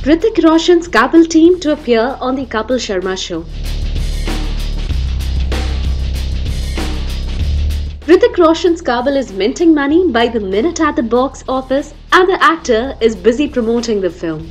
Hrithik Roshan's Kabul team to appear on the Kapil Sharma show. Hrithik Roshan's Kabul is minting money by the minute at the box office, and the actor is busy promoting the film.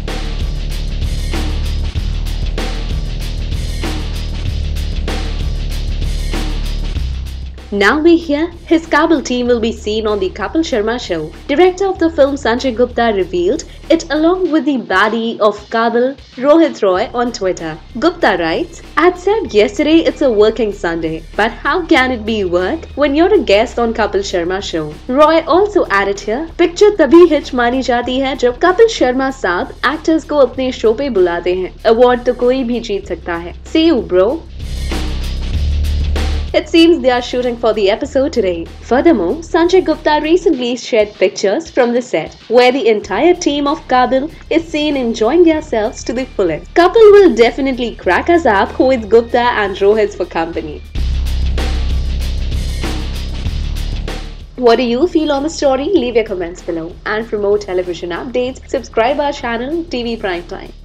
Now we hear his Kabul team will be seen on the Kapil Sharma show. Director of the film Sanjay Gupta revealed it along with the baddie of Kabul, Rohit Roy, on Twitter. Gupta writes, "I'd said yesterday it's a working Sunday, but how can it be work when you're a guest on Kapil Sharma show?" Roy also added here, "Picture तभी hit मानी जाती है जब कपिल शर्मा साहब actors को अपने show पे बुलाते हैं। अवार्ड तो कोई भी जीत सकता है। See you, bro." It seems they are shooting for the episode today. Furthermore, Sanjay Gupta recently shared pictures from the set, where the entire team of Kabul is seen enjoying themselves to the fullest. Kapil will definitely crack us up with Gupta and Rohit for company. What do you feel on the story? Leave your comments below. And for more television updates, subscribe our channel TV Prime Time.